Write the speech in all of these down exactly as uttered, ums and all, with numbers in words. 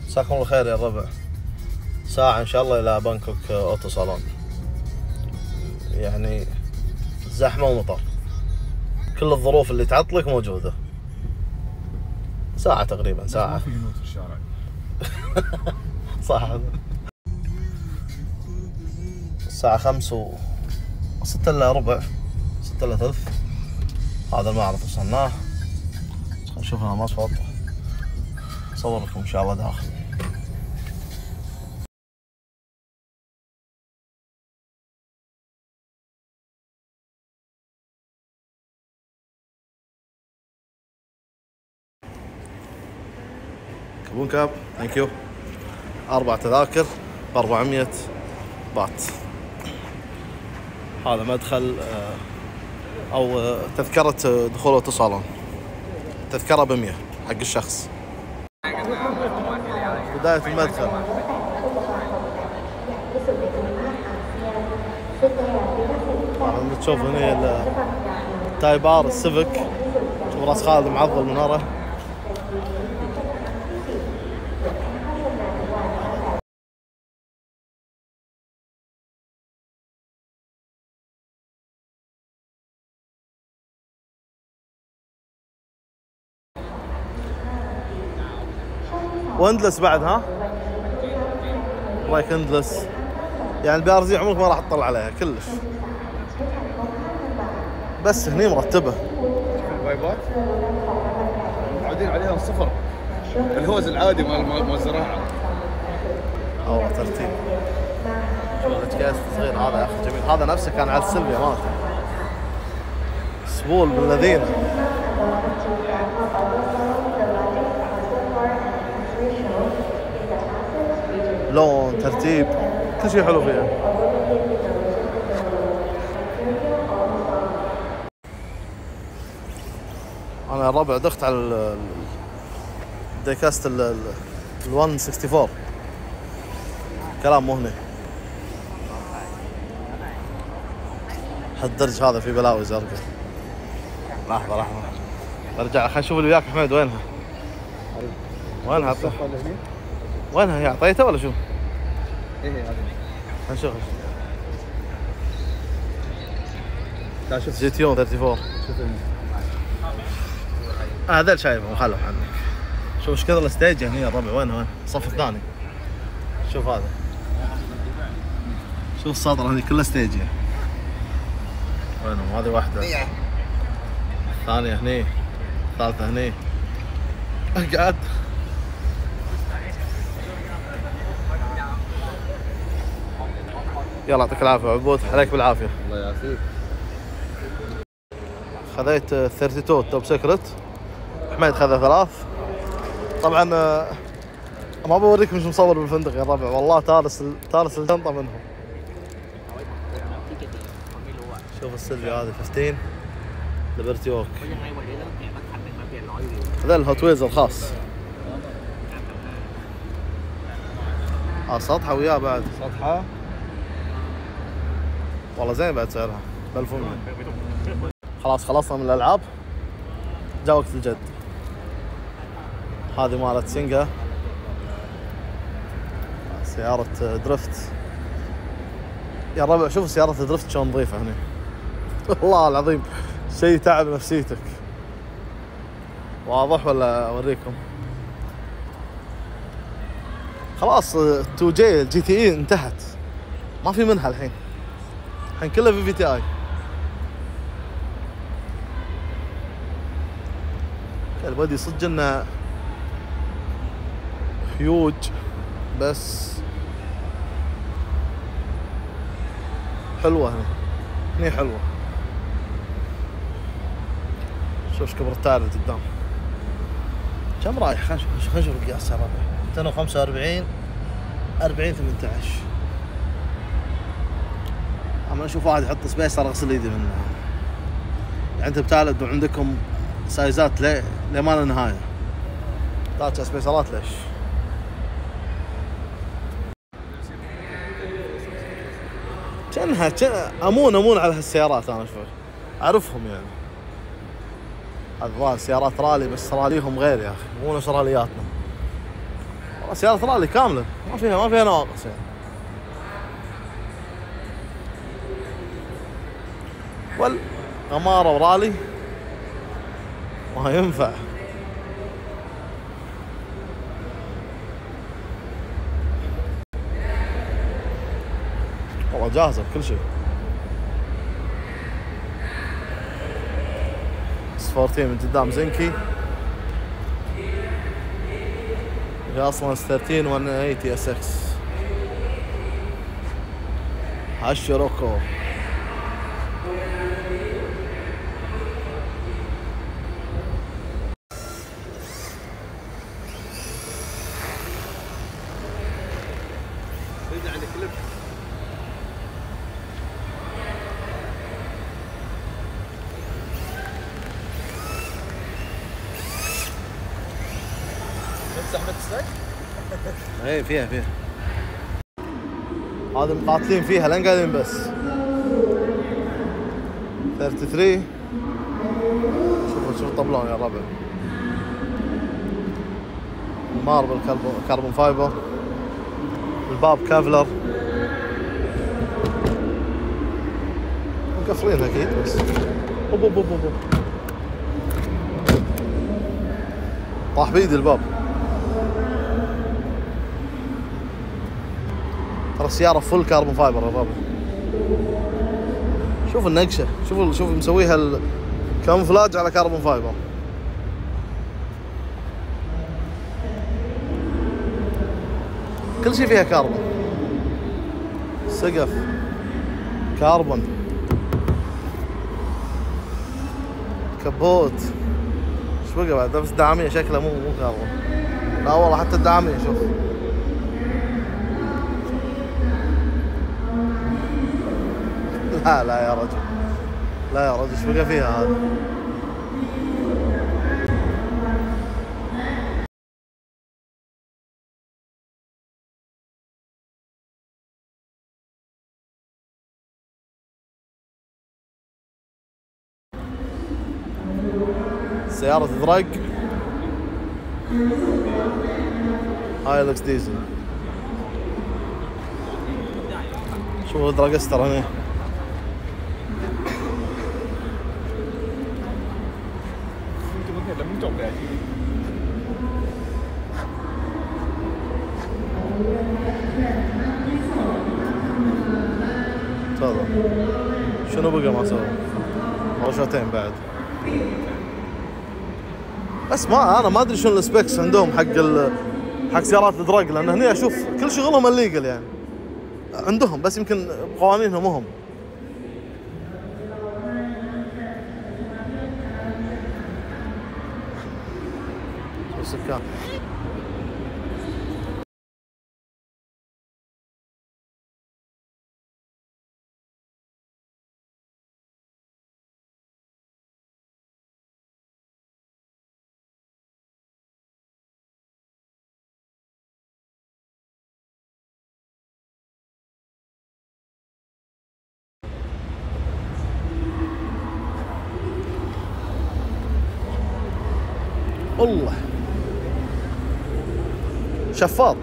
مساكم الله خير يا الربع. ساعة إن شاء الله إلى بانكوك أوتو صالون. يعني زحمة ومطر، كل الظروف اللي تعطلك موجودة. ساعة تقريبا ساعة. ما في هنود في الشارع. صح. الساعة خمس و ستة إلا ربع، ستة إلا ثلث. هذا المعرض وصلناه. نشوف لنا مصفط أصور لكم إن شاء الله داخل. كابون كاب، ثانك يو. أربع تذاكر ب أربعمية بات. هذا مدخل أو تذكرة دخول أوتو صالون. تذكرة بمية حق الشخص. بداية المدخل. طبعا تشوف هنا التايبار السيفيك، شوف راس خالد معضل من ورا. واندلس بعد، ها؟ رايك اندلس؟ يعني البي ار زي عمرك ما راح تطلع عليها كلش، بس هني مرتبه. البايبات معودين عليها صفر، الهوز العادي مال مال الزراعه. اوه ترتيب. شوف الاتكاس الصغير هذا يا اخي جميل. هذا نفسه كان على السلفيا مالته. سبول بالذين. لون، ترتيب، كل شيء حلو فيها. انا الربع دخت على الديكاست ال ال مية وستة وستين. كلام مو هنا. هالدرج هذا في بلاوي زرقاء. لحظة لحظة برجع خلينا نشوف اللي وياك حميد. وينها؟ وينها؟ وينها هي؟ اعطيتها ولا شو؟ ايه هذه. نشوف. لا شوف جي تي أربعة وثلاثين. شوف اه هذا شايفه مخلف عنك. شوف ايش كثر الستيج هنا الربع. وين وين؟ الصف الثاني. شوف هذا. شوف الصدر هذه كلها ستيج. وينهم؟ هذه واحدة. الثانية هني. الثالثة هني. اقعد. يلا يعطيك العافية عبود، عليك بالعافية. الله يعافيك. خذيت ثلاثين اثنين توب سيكرت. حميد خذ ثلاث. طبعا ما بوريكم ايش مصور بالفندق يا الربع، والله تارس تارس الجنطة منهم. شوف السيلفي هذه خمستاشر ليبرتي ووك. هذا الهوت ويلز الخاص. اه سطحة وياه بعد. سطحة والله زين بعد سعرها ب ألف ومية. خلاص خلصنا من الالعاب، جاء وقت الجد. هذه مالت سينجا، سيارة درفت يا الربع. شوف سيارة درفت شلون نظيفة هنا. والله العظيم شيء تعب نفسيتك. واضح ولا اوريكم؟ خلاص تو جي الجي تي اي انتهت، ما في منها الحين. الحين كلها في في تي اي. البودي صدق انه هيوج، بس حلوة هنا. هني حلوة. شوف كبر التاير اللي قدام. كم رايح؟ خلينا نشوف خلينا نشوف القياس يا ربع. مئتين وخمسة وأربعين أربعين ثمانية عشر. اما اشوف واحد يحط سبيسر اغسل ايدي منه. يعني انت بتعلد وعندكم سايزات ليه لما لا نهايه. تحتاج سبيسرات ليش؟ كأنها امون امون على هالسيارات. انا شوي اعرفهم يعني. هذا سيارات رالي، بس راليهم غير يا اخي، مو نفس رالياتنا. سيارة رالي كاملة ما فيها ما فيها نواقص يعني. والغمارة ورالي ما ينفع. والله جاهزة بكل شيء. صفارتين من قدام زنكي، هي اصلا اس ثلاثة عشر مية وثمانين اس اكس. هالشيروكو يرجع عندك كليب. زحمة السلاك؟ ايه فيها فيها. هذا مقاتلين فيها لين قاعدين بس. ثلاثة وثلاثين شوفوا شوفوا الطبلون يا ربع. ماربل كربون فايبر. الباب كافلر. مقفلين اكيد بس. اوب اوب اوب اوب. طاح بيدي الباب. ترى السيارة فل كاربون فايبر يا ربع. شوف النقشة، شوف شوف مسويها الكاموفلاج على كاربون فايبر. كل شيء فيها كاربون. سقف كاربون، كبوت. ايش بقى بعد؟ بس الدعامية شكلها مو مو كاربون. لا والله حتى الدعامية شوف. لا لا يا رجل، لا يا رجل، ايش بقى فيها هذا؟ سيارة تدرق هايلكس ديزل. شوفوا دراجستر هنا. تفضل. شنو بقى ما سوى؟ رشتين بعد. بس ما انا ما ادري شنو السبيكس عندهم حق ال... حق سيارات الدرج، لان هني اشوف كل شغلهم الليجل يعني عندهم، بس يمكن قوانينهم هم. شو السكان. والله شفاط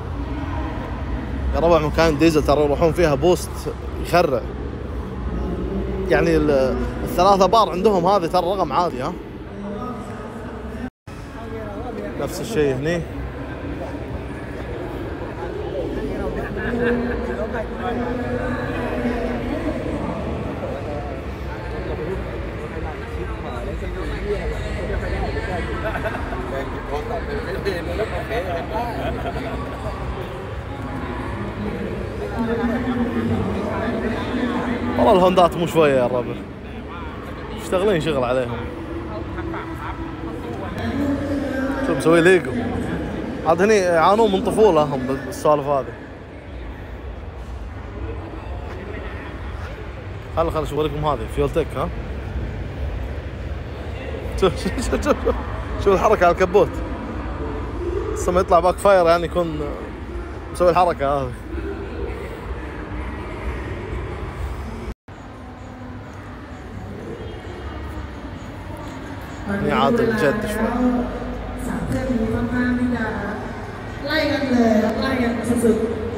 يا ربع. مكان ديزل ترى يروحون فيها بوست يخرع يعني. الثلاثة بار عندهم هذه ترى رقم عادي. ها نفس الشيء هني. والله الهوندات مو شوية يا الربع، مشتغلين شغل عليهم. شوف مسوي ليجو. عاد هني يعانون من طفولة هم بالسوالف هذه. خل خل اشوريكم هذه فيول تك. ها شوف شوف شوف شوف شوف الحركة على الكبوت. بس لما يطلع باك فاير يعني يكون مسوي الحركة هذه. هني عاد الجد شوي. เลยครับไล่กันสุด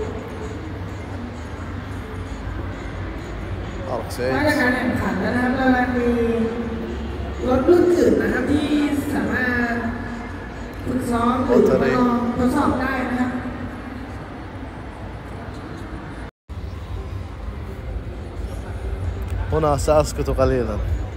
أرق ๆ سعيد ว่าจากการแข่งขันแล้วนะครับเรามีรถรุ่นอื่นนะครับที่สามารถฝึกซ้อมหรือทดลองทดสอบได้นะครับ هنا سأسكت قليلا.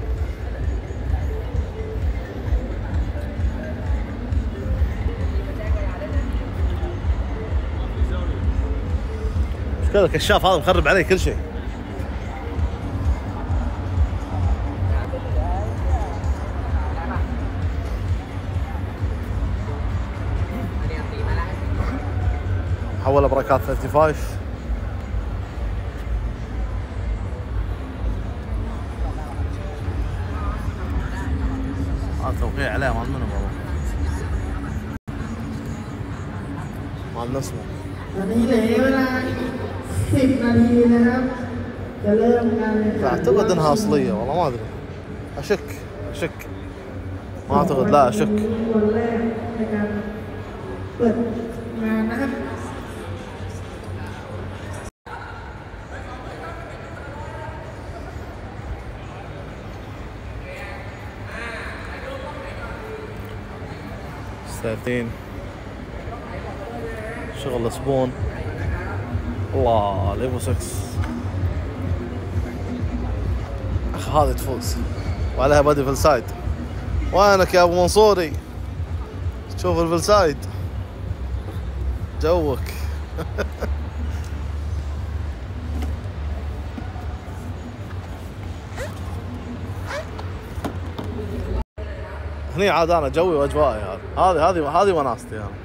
مشكلة الكشاف هذا مخرب علي كل شيء. حول بركات خمسة وثلاثين. هذا توقيع عليه مال منو والله؟ مال نسمه. ตอนนี้เหลือเวลาสิบนาทีนะครับจะเริ่มการแข่งขัน اعتقد انها اصليه والله ما ادري. اشك اشك ما اعتقد لا اشك. วันแรกในการเปิดงานนะครับ ثلاثين شغل سبون. الله ليفو ستة. اخ هذه تفوز وعليها بادي فلسايد. وينك يا ابو منصوري؟ تشوف الفلسايد جوك. هني عاد انا جوي واجوائي هذه هذه هذه هذه وناستي انا.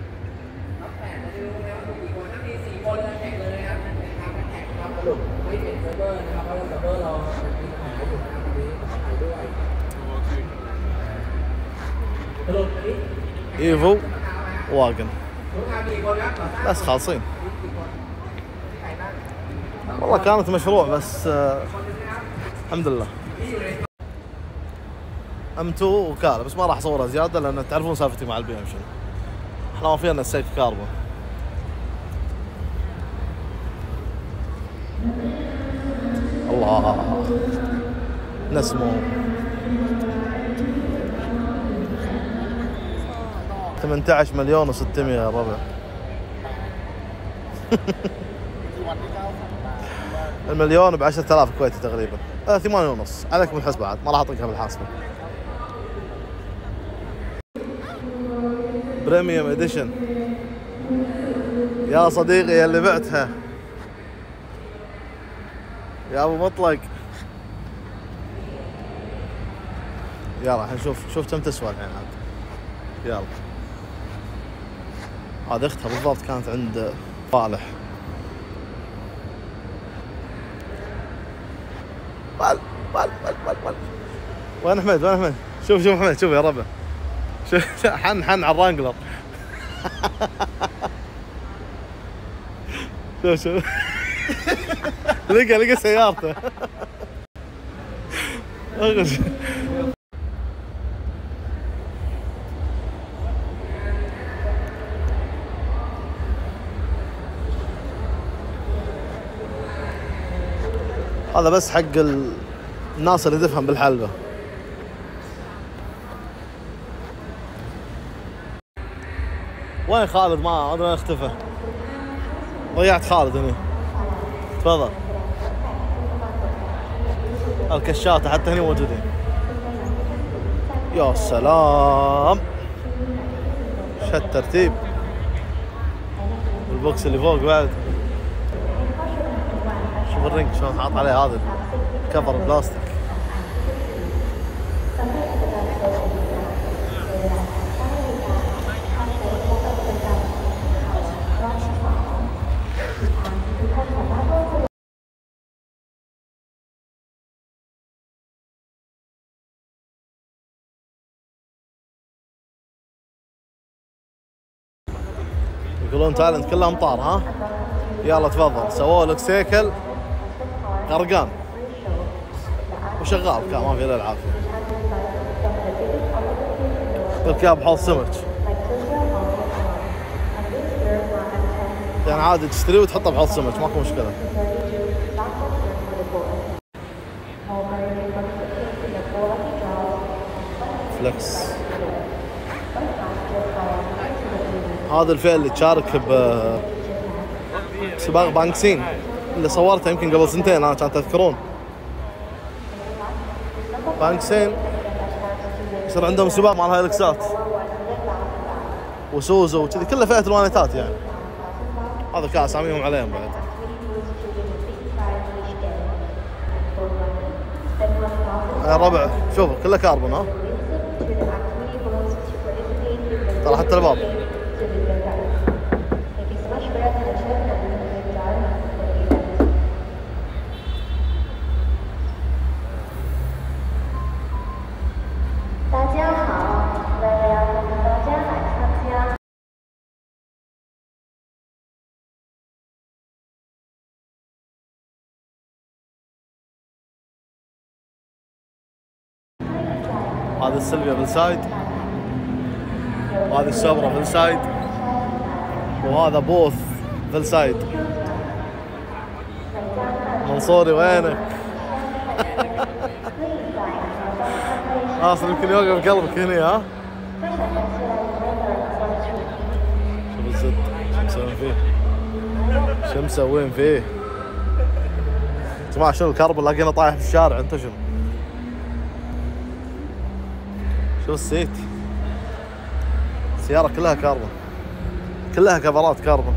ايفو واجن بس خالصين والله. كانت مشروع بس آه الحمد لله. ام تو وكاله بس ما راح اصورها زياده لان تعرفون سالفتي مع البي ام شنو. احنا ما فينا السيف كاربون. الله نسمو ثمانية عشر مليون وستمية يا ربع. المليون ب عشرة آلاف كويتي تقريبا. آه ثمانية ونص عليك بالحسبة عاد ما راح اعطيكها بالحاسبة. بريميوم اديشن يا صديقي يا اللي بعتها يا ابو مطلق. يلا الحين شوف شوف كم تسوى الحين عاد. يلا هذه اختها بالضبط كانت عند صالح. بل بل بل بل بل وين احمد وين احمد؟ شوف شوف احمد شوف يا ربع شوف حن حن على الرانجلر. شوف شوف لقى لقى سيارته. اغش هذا بس حق الناس اللي تفهم بالحلبة. وين خالد؟ ما ادري وين اختفى. ضيعت خالد هنا. تفضل. الكشاتة حتى هنا موجودين. يا سلام شو الترتيب. البوكس اللي فوق بعد. شوف الرنج شلون حاط عليه هذا كفر بلاستيك. يقولون تالنت كلها امطار. ها يلا تفضل. سووا لك سيكل غرقان وشغال كان ما في الا العافيه. الكاب حوض سمك. يعني عادي تشتريه وتحطه بحوض سمك ماكو مشكلة. فلكس هذا الفئة اللي تشارك بسباق بانكسين اللي صورته يمكن قبل سنتين انا كان تذكرون. بانكسين يصير عندهم سباق مع الهايلكسات وسوزو وكذي كله فئة الوانيتات يعني. هذا كاس اساميهم عليهم بعد. يا ربع شوفوا كله كاربون ها. ترى حتى الباب. هذا السلفيا بالسايد وهذه السوبرا بالسايد وهذا بوث بالسايد. منصوري وينك؟ اصلا يمكن يوقف قلبك هنا ها. شوف الزد شو مسوين فيه؟ شو مسوين فيه؟ يا جماعة شنو الكرب اللي لقينا طايح في الشارع انت شنو؟ شوف السيت السيارة كلها كاربون كلها كفرات كاربون.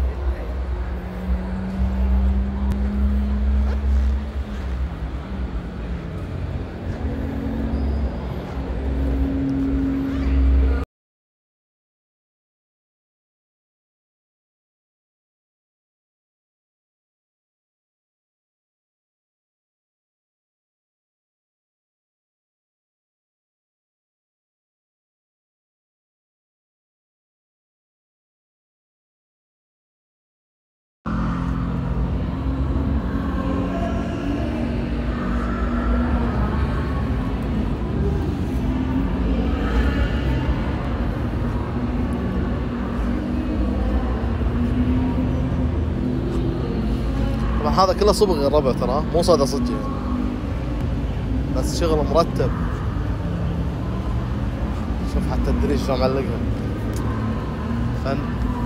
هذا كله صبغ الربع ترى مو صدى صدق يعني. بس شغل مرتب. شوف حتى الدريش شلون معلقها فن.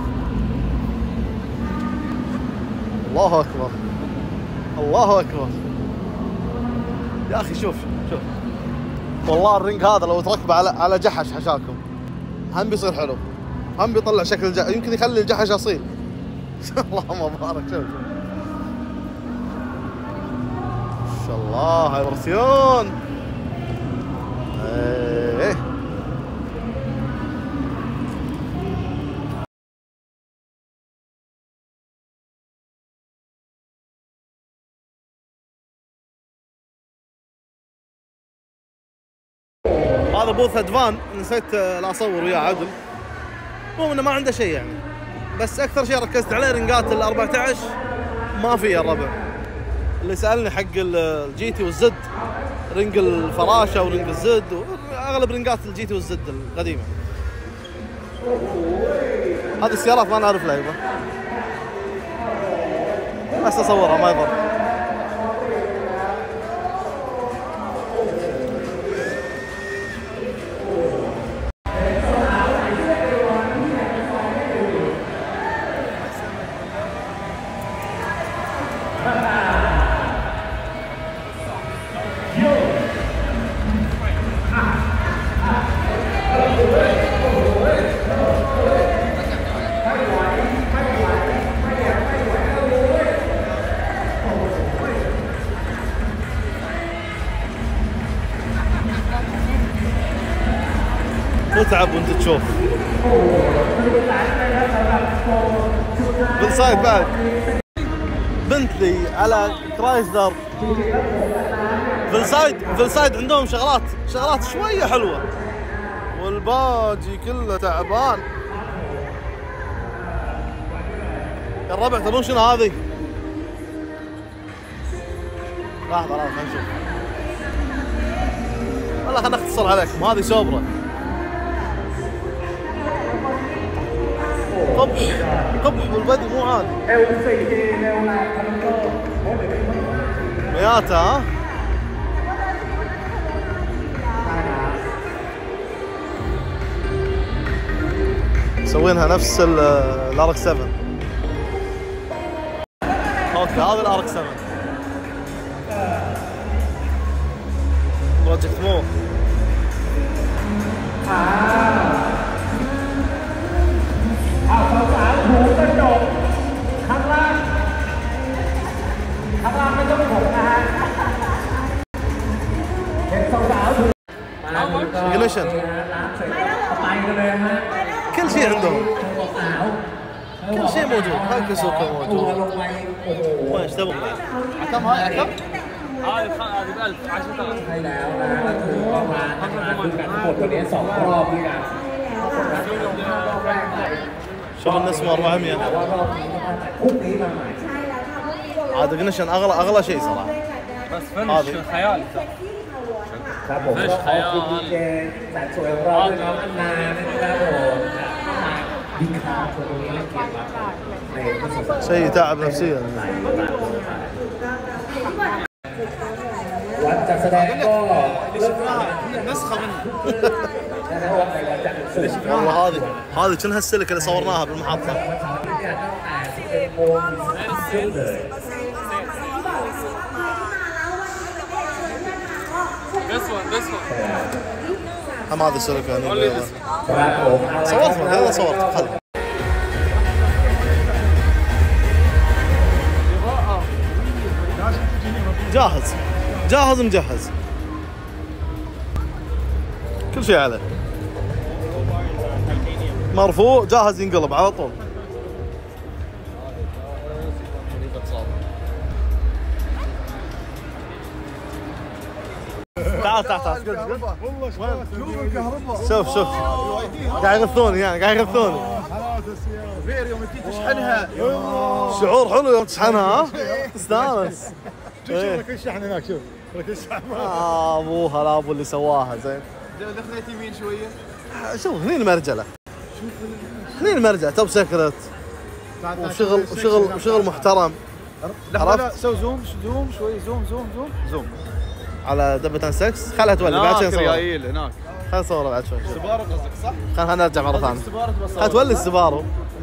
الله اكبر الله اكبر يا اخي. شوف شوف والله الرينج هذا لو تركبه على على جحش حشاكم هم بيصير حلو. هم بيطلع شكل جحش يمكن يخلي الجحش اصيل. اللهم بارك. شوف ما شاء الله هاي ورسيون. ايه هذا بوث ادفان نسيت لا اصور وياه عدل. مو انه ما عنده شيء يعني بس اكثر شيء ركزت عليه رنقات ال أربعة عشر ما في الربع. اللي سألني حق الجي تي والزد رنق الفراشة ورنق الزد واغلب رنقات الجي تي والزد القديمة. هذه السيارات ما نعرف لها بس اصورها ما يضر. تتعب وانت تشوف. بالسايد بعد بنتلي على كرايسلر. بالسايد بالسايد عندهم شغلات شغلات شويه حلوه والباجي كله تعبان. يا الربع تدرون شنو هذه؟ لحظه لحظه خلينا نشوف. والله خلينا نختصر عليكم. هذه سوبرا قبح قبح بالبدء مو عادي. เอลสี่เอลลาพันโก้โอ้เดี๋ยวไม่ต้อง مياتا ها؟ مسوينها نفس الارك سبعة. اوكي هذا الارك سبعة بروجكت مو. อ่าอ่าสาวๆหูกระจกข้างล่างข้างล่างไม่ต้องผมนะฮะเห็นสาวๆหู Ignition ร้านเสร็จไปกันเลยฮะ كل شيء عندهم สาว كل شيء موجود. هاي كسوكا ตัว موجود. ลงไปโอ้โห وين ايش تبغى؟ كم هاي كم؟ هذه هذه ب ألف عشرة آلاف ใช่แล้วนะก็คือก็มาทำงานด้วยกันทั้งหมดวันนี้สองรอบด้วยกันรอบแรกไป شغل نسمة แต่ أربعمية. ว่ารอบนี้ก็มาแต่พรุ่งนี้มาใหม่ عاد اجنشن اغلى اغلى شيء صراحة. بس فنش خيالي ترى ครับผมก็ขอบคุณดีเจแสนสวยของเราด้วยน้องอันนานะครับผมดีคาคนนี้เก่งมากในที่สุด شيء تعب نفسيا. วันจัดแสดงก็เริ่มมา نسخة منها. นะครับวันแต่วันจัดสุด والله هذه هذه كأنها السلك اللي صورناها بالمحطة. วันเสาร์นี้เนี่ยตั้งแต่สิบเอ็ดโมงถึงสามทุ่มเลย This one this one هم هذا السلك هنا. only this one ครับผม صورت من هذا صورت خل. جاهز جاهز مجهز كل شيء عليه مرفوع جاهز ينقلب على طول. تعال تعال تعال والله شوف الكهرباء. شوف شوف قاعد يغثوني يعني قاعد يغثوني. حلاوة السيارة غير يوم تجي تشحنها. شعور حلو يوم تشحنها ها تستانس. شوف شوف لك الشحن هناك شوف لك الشحن. آه ابوها لا ابو اللي سواها زين. دخلت يمين شويه شوف هني المرجله هني المرجله توب سكرت وشغل وشغل وشغل محترم. عرفت؟ سو زوم زوم شوي زوم زوم زوم زوم على دبتان ستة خلها تولي بعد شوي نصور. ريايل هناك خلنا نصور بعد شوي. سبارو قصدك صح؟ خلنا نرجع مره ثانيه. سبارو بس خلنا تولي السبارو.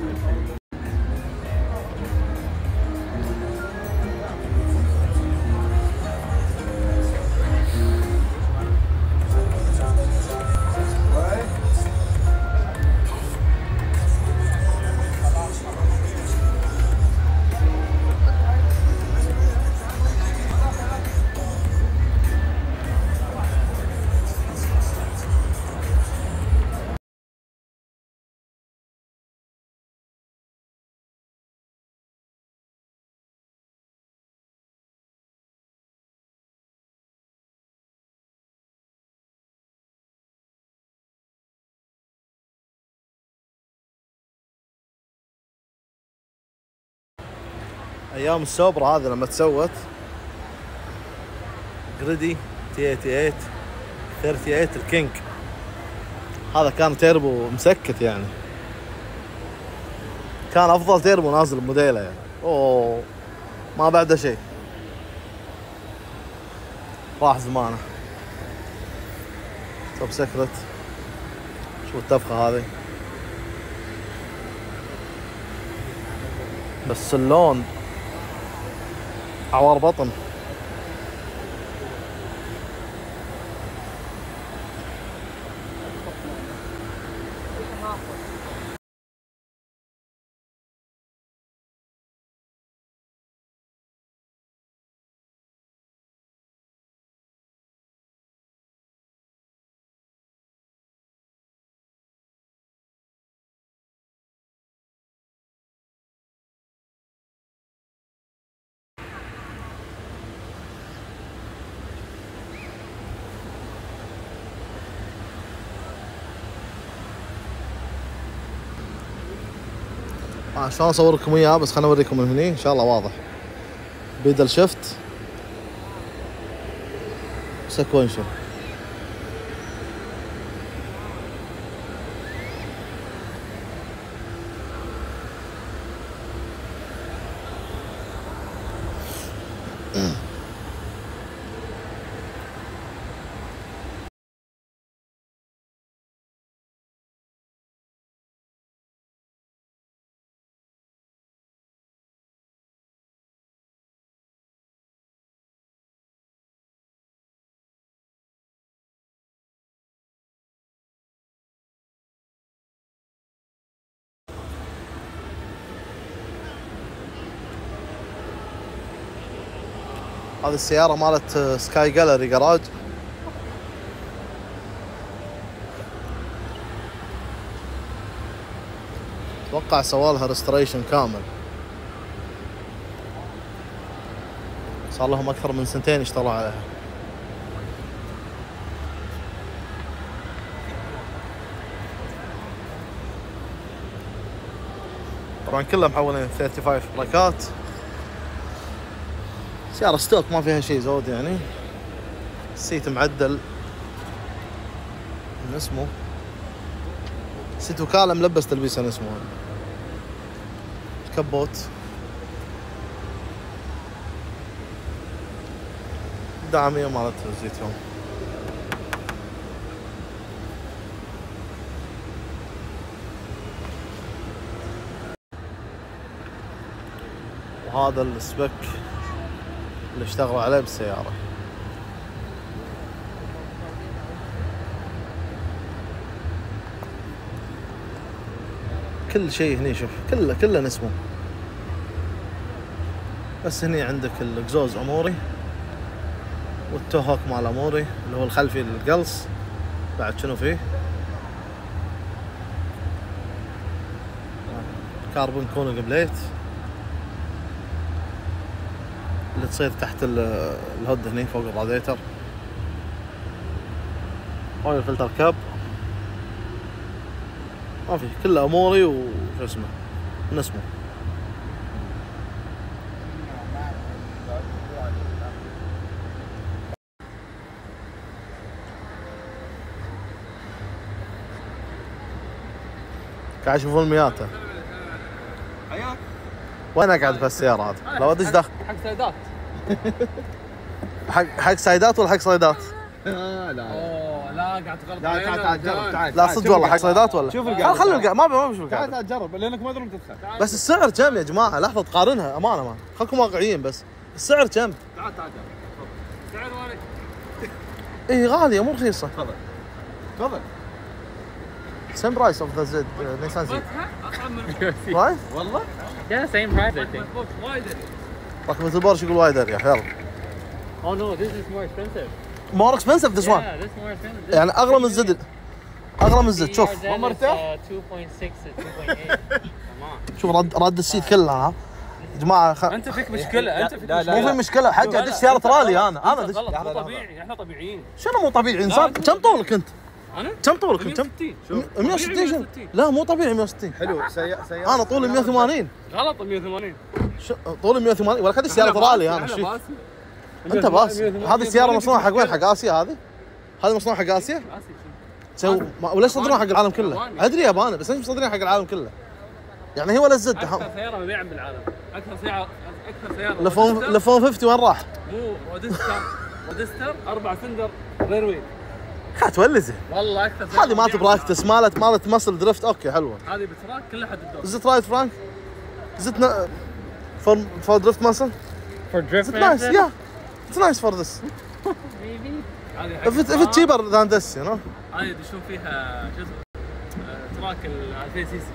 ايام السوبرا هذه لما تسوت جريدي تي ثمانية وثمانين ثمانية وثلاثين الكينج هذا كان تيربو مسكت يعني كان افضل تيربو نازل بموديله يعني اوه ما بعده شيء راح زمانه. توب سكرت شوف التفخه هذه بس اللون عوار بطن. شلون اصور لكم اياه بس خليني اوريكم من هني ان شاء الله واضح. بيدل شفت سكوينشن هذه السيارة مالت سكاي جاليري جراج. اتوقع سوالها ريستوريشن كامل. صار لهم اكثر من سنتين يشتغلوا عليها. طبعا كلها محولين خمسة وثلاثين بلاكات. سيارة ستوك ما فيها شيء زود يعني. السيت معدل من اسمه، سيت وكالة ملبس تلبيسه من اسمه. الكبوت دعامية مالت الزيتون. وهذا السبك اللي اشتغلوا عليه بالسيارة. كل شيء هني شوف كله كله نسمه. بس هني عندك الاكزوز اموري والتوهوك مال اموري اللي هو الخلفي للقلص. بعد شنو فيه؟ كاربون كونج بليت اللي تصير تحت الهود هني فوق الراديتر. اويل فلتر كاب. ما في، كله اموري وشو اسمه من اسمه. قاعد يشوفون مياته. حياك. وين اقعد في السيارة هذه؟ لو ادش داخل. حق سيدات. حق حق سايدات ولا حق صيدات؟ لا اوه لا قاعد تغلط. تعال تعال تعال جرب تعال. لا صدق والله حق صيدات ولا؟ شوف القعدة. خلي القعدة ما ما بشوف تعال القعدة. تعال جرب لانك ما ادري تدخل. بس السعر كم يا جماعة؟ لحظة تقارنها امانة ما. خلكم واقعيين بس. السعر كم؟ تعال تعال تعال. سعر وين؟ اي غالية مو رخيصة. تفضل تفضل. سيم برايس اوف ذا زد نيسان زد. اصعب من رايت؟ والله Yeah, same price I think. وايد. رقم البورش يقول وايد اريح. يلا. Oh no, this is more expensive. more expensive this one. Yeah, this is more expensive. This يعني اغلى من الزد. اغلى من الزد. شوف ما مرتاح؟ two point six to two point eight. شوف رد رد السيت كله ها. يا جماعة خ... انت فيك مشكلة، انت فيك لا، مشكلة. مو في مشكلة حق ادش سيارة رالي انا انا ادش. غلط، مو طبيعي، احنا طبيعيين. شنو مو طبيعي انسان؟ لا، كم طولك انت؟ انا؟ كم طولك انت؟ مية وستين. مية وستين شنو؟ لا مو طبيعي مية وستين. حلو. سيارة انا طولي مية وثمانين. غلط مية وثمانين. طولي مية وثمانين ولا خدش سيارة رالي انا. احنا شو باسي. انت باس. هذه السيارة مصنوعة حق وين؟ حق اسيا هذه؟ هذه مصنوعة حق اسيا؟ باسي سو ما... وليش صدرون حق العالم كله؟ ادري ياباني بس ليش مصدرين حق العالم كله؟ يعني هي ولا الزد؟ اكثر سيارة مبيعا بالعالم. اكثر سيارة اكثر سيارة. لفون لفون خمسين وين راح؟ مو رودستر. رودستر اربع سندر رير ويل. خا تولزه. والله اكثر سيارة. هذه مالت براكتس مالت مالت مصل درفت اوكي حلوة. هذه بتراك كلها حد الدور. Is it right Frank? Is it not for for drift muscle? For drift Is it nice? Yeah. It's nice for this. maybe. هذه If it if it's cheaper than this, you know. هذه يدشون فيها شو اسمه آه، تراك ال ألفين سي سي.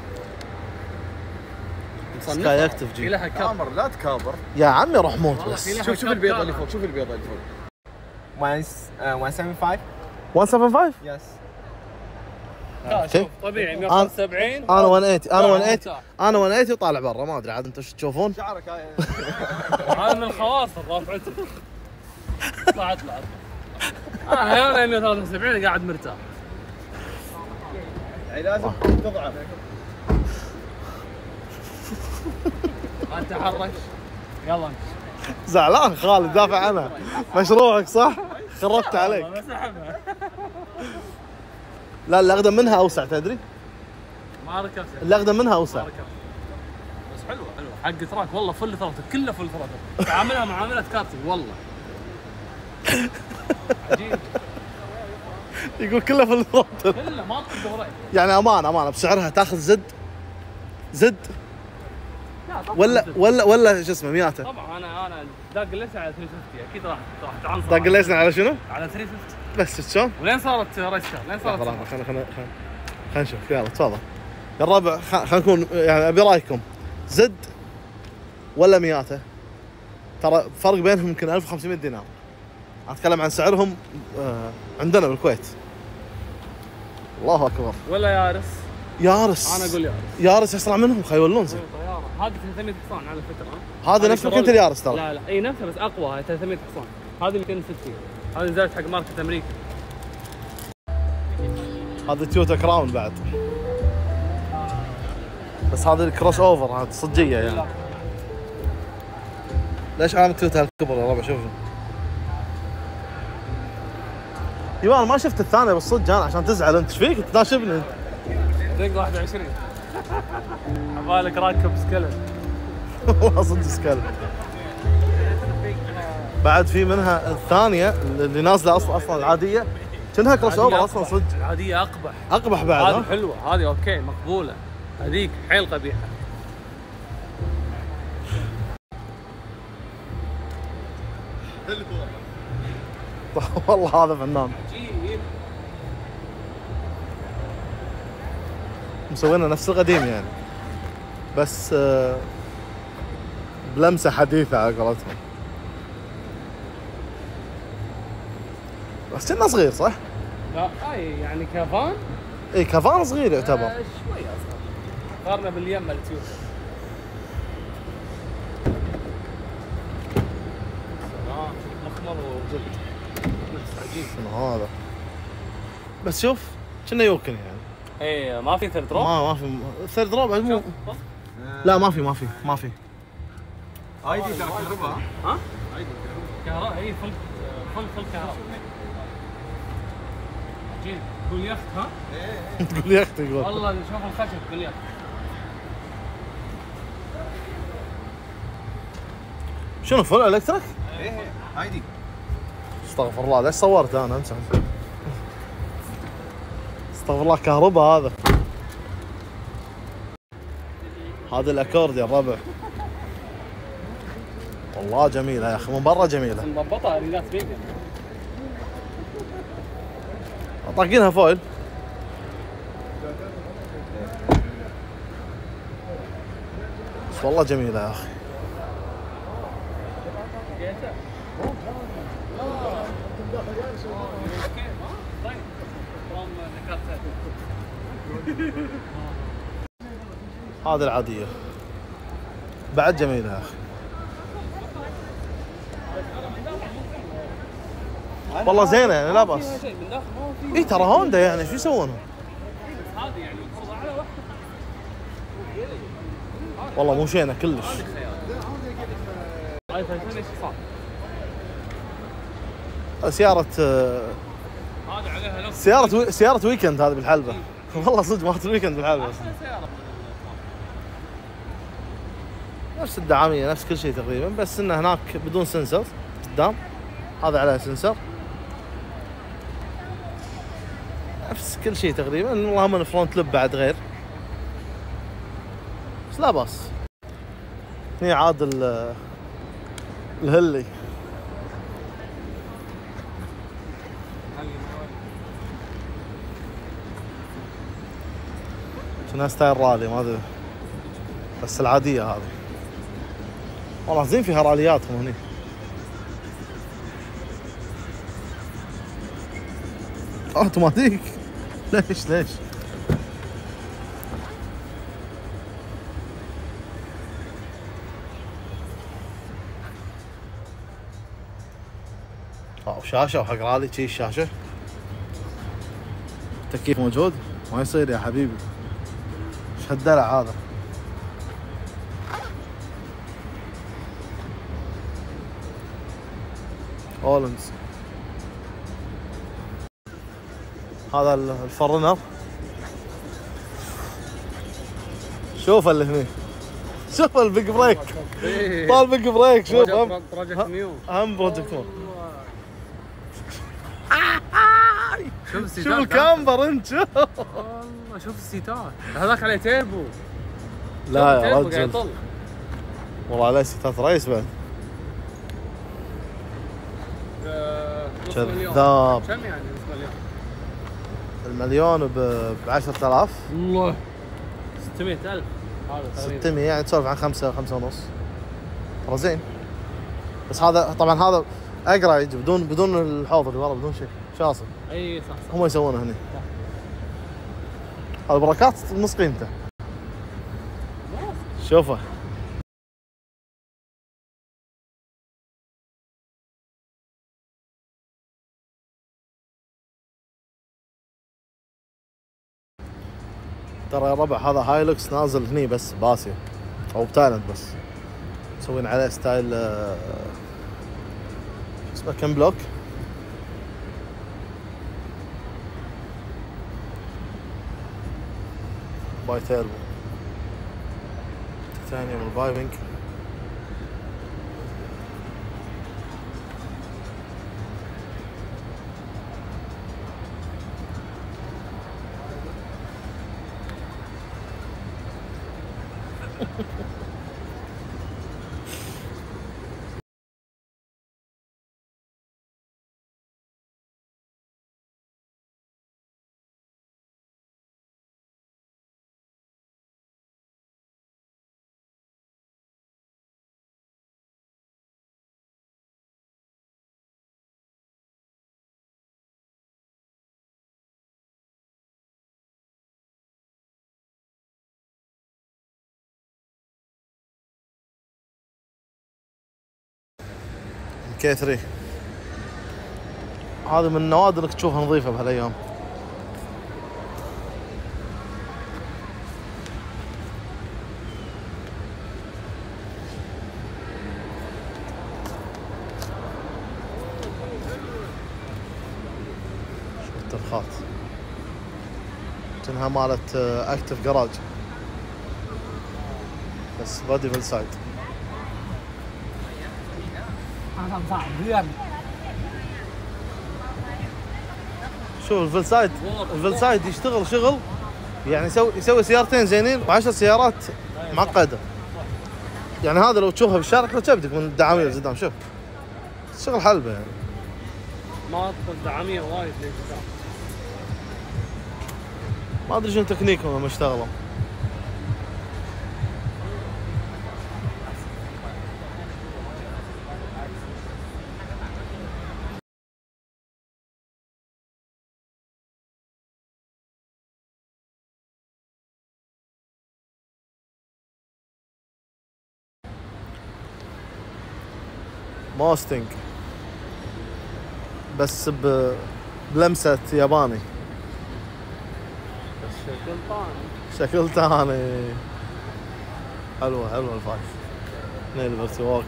سكاي اكتف في جي. لها كاب. كامر لا تكابر. يا عمي روح موت والله بس. في لها شوف شوف كاب البيضة كاب. اللي فوق. شوف البيضة اللي فوق. one uh, one seven five. مية وسبعة وسبعين؟ Yes. لا، اوكي. شوف طبيعي مية وخمسة وسبعين. انا مية وثمانين انا لا، مية وثمانين مرتاح. انا مية وثمانين وطالع برا ما ادري عاد انتم شو تشوفون. شعرك هاي. هذا من الخواصر رافعته. اطلع اطلع. انا يوم مية وثلاثة وسبعين قاعد مرتاح. يعني لازم تضعف. ما تحرش. يلا امشي. زعلان خالد دافع عنها. مشروعك صح؟ خربت عليك. والله بسحبها. لا اللي اقدم منها اوسع تدري؟ ما ركبت. اللي اقدم منها ما اوسع. ركبت. بس حلوه حلوه حق تراك والله فل ثروتك كله فل ثروتك تعاملها معامله كارتي والله عجيب يقول كله في الثروتل كله ما تطق وراي يعني امان امان بسعرها تاخذ زد زد لا طبعا ولا ولا ولا شو اسمه مياته طبعا انا انا داق ليس على ثلاثمية وخمسين اكيد راح راح تعنصر داق ليسنا على شنو؟ على ثلاثمية وخمسين بس شلون؟ ولين صارت ريستار لين صارت خلاص خلينا خلينا خلينا نشوف يلا تفضل يا الربع خلينا نكون يعني ابي رايكم زد ولا مياته؟ ترى فرق بينهم يمكن ألف وخمسمية دينار. اتكلم عن سعرهم آه عندنا بالكويت. الله اكبر. ولا يارس يارس انا اقول يارس يارس اسرع منهم خيولون زين. طياره هذه ثلاثمية حصان على فكره هذا نفس ماكينه اليارس ترى. لا لا اي نفسها بس اقوى هاي ثلاثمية حصان هذه مئتين وستين هذه نزلت حق ماركه امريكا. هذا تويوتا كراون بعد بس هذه الكروس اوفر هذه صجيه يعني. ليش انا تويوتا هالكبر يا ربع شوفوا. يبا ما شفت الثانيه بالصدق انا عشان تزعل انت ايش فيك تناشبني انت؟ دق واحد وعشرين عبالك راكب سكلت والله صدق سكال. بعد في منها الثانيه اللي نازله اصلا اصلا العاديه كأنها كروس اوفر اصلا صدق. العاديه اقبح اقبح بعد. هذه حلوه هذه اوكي مقبوله هذيك حيل قبيحه. والله هذا فنان عجيب مسوينا نفس القديم يعني بس آه، بلمسه حديثه على قولتهم. بس كنا صغير صح؟ لا هاي يعني كافان اي كافان صغير يعتبر. آه شوي اصغر قارنه باليم مال تويوتا. سلام مخمر وجلد نفس عجيب. شنو هذا؟ بس شوف كنا يوكن يعني. ايه ما في ثيرد روب؟ ما ما في ثيرد روب مو. لا ما في ما في ما في. هاي دي تاع كهرباء. ها؟ كهرباء اي فل فل فل كهرباء. عجيب تقول يخت ها؟ تقول يا اختي يقول والله شوف الخشب تقول يخت. شنو فل الكتريك؟ ايه هاي دي. استغفر الله ليش صورت انا انسى استغفر الله كهرباء هذا. هذا الاكورد يا الربع والله جميله يا اخي من برا جميله. مضبطه ريلات بيجن. طاقينها فويل. بس والله جميله يا اخي. هذه العاديه بعد جميله يا اخي. والله زينه يعني لا باس. اي ترى هوندا يعني شو يسوونها؟ هذه يعني على واحده والله مو شينه كلش. هاي ثلاثمية ايش صار؟ سيارة آه، هذا عليها لوك سيارة وي... سيارة ويكند هذه بالحلبة. والله صدق مالت الويكند بالحلبة. احلى سياره نفس الدعامية نفس كل شيء تقريبا بس انه هناك بدون سنسر قدام هذا عليه سنسر. نفس كل شيء تقريبا اللهم الفرونت لوب بعد غير بس لا باس. هي عاد ال الهلي كنا ستايل رالي ما ادري بس العادية هذه. والله زين فيها رالياتهم هني. اوتوماتيك ليش ليش؟ اه شاشة وحق رالي شي الشاشة. تكييف موجود ما يصير يا حبيبي. ايش هالدلع هذا؟ هولندز. هذا الفرنر شوف اللي هني شوف البيج بريك إيه. طال بيج بريك شوف هم بروجكت نيو. هم بروجكت مو شوف شوف السيتات. الكامبر انت شوف والله شوف السيتات. هذاك عليه تيربو. لا يا تيربو قاعد رجل يطل. والله عليه سيتات رئيس بعد آه، نص مليون. كذاب. كم يعني نص مليون؟ المليون ب عشرة آلاف والله ستمية ألف هذا تقريبا. ستمية يعني تسولف عن خمسة خمسة ونص ترى زين بس هذا طبعا هذا اقرا يجي بدون بدون الحوض اللي ورا بدون شيء شاصل اي صح صح. هم يسوونه هنا هذا بركات نص قيمته شوفه ترى يا ربع هذا هايلوكس نازل هني بس باسيا او بتايلاند بس مسوين عليه ستايل آه، اسمه كم بلوك باي تيربو تيتانيوم البايبنج كي ثري هذا من النوادر انك تشوفها نظيفه بهالايام شوف الترخات كأنها مالت اكتف جراج بس بادي بالسايد شوف الفلسايد الفلسايد يشتغل شغل يعني يسوي يسوي سيارتين زينين وعشر سيارات معقده يعني هذا لو تشوفها بالشارع لو تبدك من الدعامير قدام شوف شغل حلبه يعني ما ادخل دعاميه وايد ليش قدام. ما ادري شنو تكنيكهم لما اشتغلوا موستنج بس ب... بلمسة ياباني الشكل ثاني. شكل ثاني حلوة حلوة الفايف اثنين ليبرتي ووك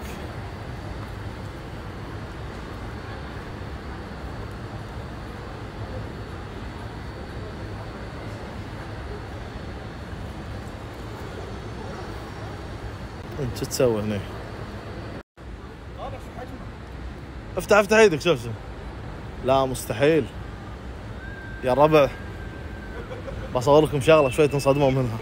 انت شو تسوي هنا؟ افتح افتح ايدك شوف شوف لا مستحيل يا ربع بصور لكم شغله شوي تنصدموا منها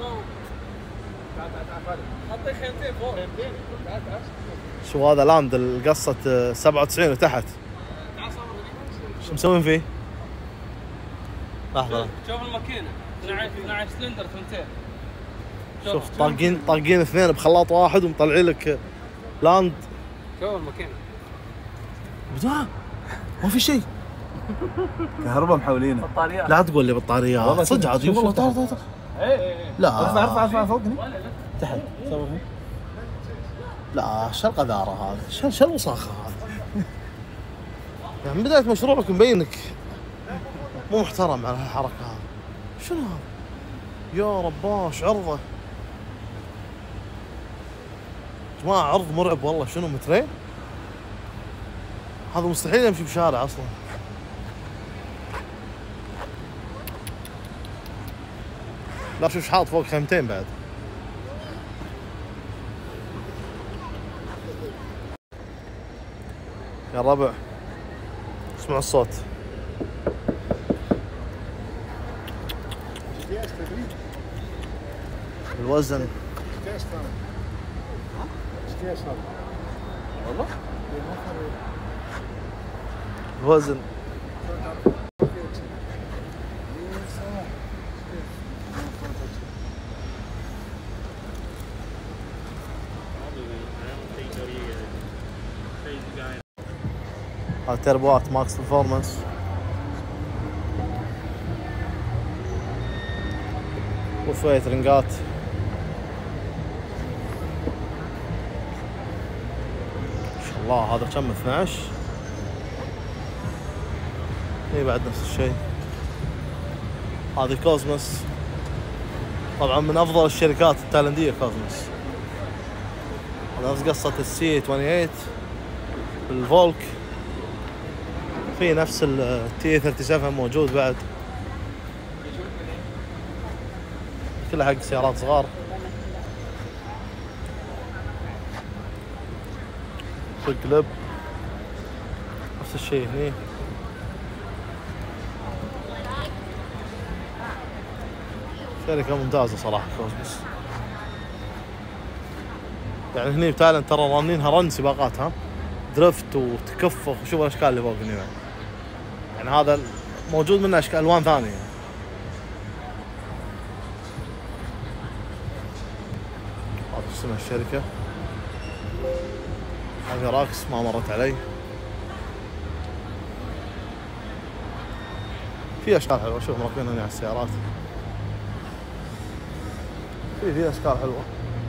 حطي خيمتين فوق. خيمتين. شو هذا لاند القصة سبعة وتسعين وتحت شو مسوين فيه؟ لحظة شوف الماكينه اثنا عشر سلندر ثنتين. شوف طاقين طاقين اثنين بخلاط واحد ومطلعين لك لاند شوف الماكينه بدون ما في شيء كهرباء محولينه بطاريات. لا تقول لي بطاريات صدق عاد والله طار طار طار اي اي لا ارفع ارفع ارفع فوق هنا تحت لا شو القذارة هذا شو شو الوساخة هذا يعني من بداية مشروعك مبينك مو محترم على هالحركة هذه شنو هذا يا رباش عرضه جماعة عرض مرعب والله شنو مترين هذا مستحيل يمشي بشارع اصلا لا شوف حاط فوق خيمتين بعد يا الربع اسمعوا الصوت. الوزن الوزن هذا تربوات ماكس برفورمانس. وشوية رنقات. ما شاء الله هذا كم اثنعش. هي بعد نفس الشيء. هذه كوزموس، طبعا من افضل الشركات التايلندية كوزموس. هذا نفس قصة السي ثمانية وعشرين الفولك، في نفس التي سبعة وثلاثين موجود بعد. كلها حق سيارات صغار. في القلب نفس الشيء هني. شركة ممتازة صراحة كوزموس. يعني هني بتايلاند ترى رانينها رن سباقات، ها درفت وتكفخ وشوف الاشكال اللي فوق هني يعني. يعني هذا موجود منه اشكال الوان ثانية. هذا اسمها الشركة. هذا راكس ما مرت علي. في اشكال حلوة، شوف مركبين هنا على السيارات. في في اشكال حلوة.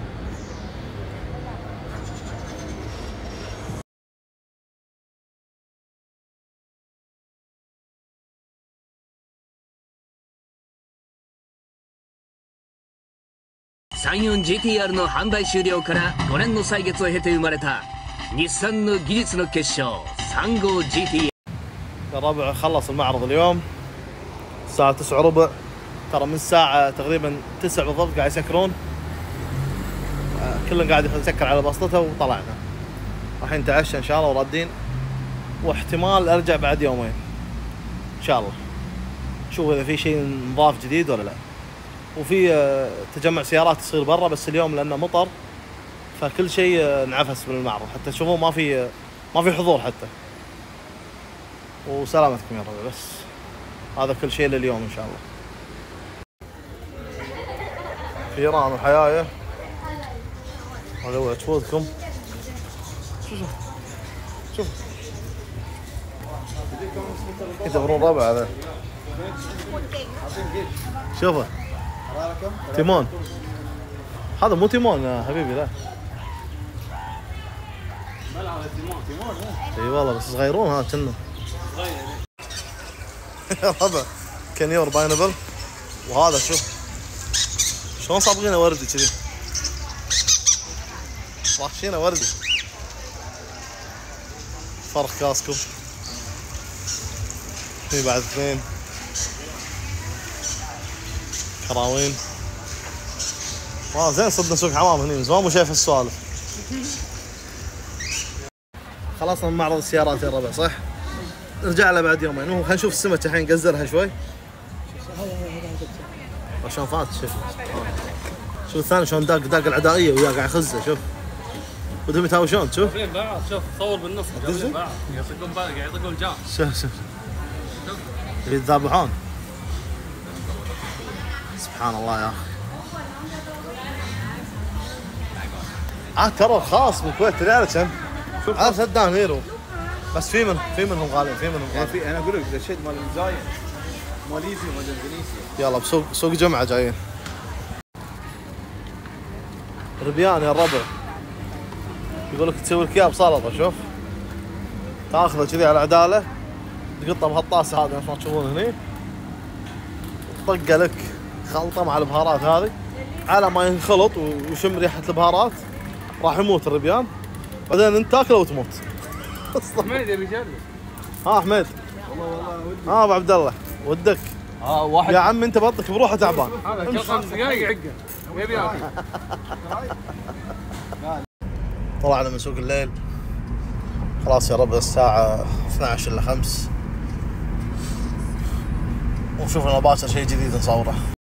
さんじゅうよんジーティーアール の販売終了からごねんの歳月を経て生まれた日産の技術の結晶 さんじゅうごジーティー。 يا ربع خلص المعرض اليوم الساعة تسعة وربع. ترى من الساعة تقريبا تسعة بالضبط قاعد يسكرون. كلنا قاعد يسكر على بسطته وطلعنا. راح نتعشى ان شاء الله ورادين، واحتمال ارجع بعد يومين ان شاء الله. شوف اذا في شيء نضاف جديد ولا لا. وفي تجمع سيارات يصير برا، بس اليوم لانه مطر فكل شيء انعفس من المعرض، حتى تشوفون ما في ما في حضور حتى. وسلامتكم يا ربع. بس هذا كل شيء لليوم ان شاء الله. فيران وحيايه هذا هو تفوتكم. شوف شوف يدورون ربع هذا. شوفه تيمون. هذا مو تيمون يا حبيبي، لا اي والله بس صغيرون ها كنا. يا ربع كنيور باينبل. وهذا شوف شلون صابغينه وردي كذي، راشينه وردي. فرخ كاسكو. في بعد اثنين كراوين. والله زين صدنا سوق حمام هني، من زمان مو شايف هالسوالف. خلصنا من معرض السيارات يا ربع صح؟ نرجع له بعد يومين. خلينا نشوف السمك الحين نقزرها شوي. عشان فات شوف. شوف الثاني شلون داق داق العدائيه وياه قاعد يخزه. شوف ودهم يتهاوشون. شوف بعض. شوف صور بالنص بعض يطقون قاعد يطقون جام. شوف شوف يتذابحون. سبحان الله يا اخي. عاد ترى خاص من الكويت تدري كم؟ شوف عاد سدان هيرو. بس في منهم في منهم غاليين في منهم غاليين. في انا اقول لك ذا شيء مال المزاين ماليزيا ومال اندونيسيا. يلا بسوق سوق جمعه جايين. ربيان يا الربع يقول لك تسوي لك اياه بسلطه. شوف تاخذه كذي على عداله، تقطه بهالطاسه هذه نفس ما تشوفون هني، طقه لك خلطه مع البهارات هذه. على ما ينخلط ويشم ريحه البهارات راح يموت الربيان، بعدين انت تاكله وتموت. حميد يبي يجرب. ها حميد. والله والله ودي. ها ابو عبد الله ودك. اه واحد يا عم انت بطك بروحه تعبان. هذا كل خمس دقائق يعقه يبي ياكل. طلعنا من سوق الليل خلاص يا رب الساعة اثنا عشر إلا خمس، ونشوف لنا باكر شيء جديد نصوره.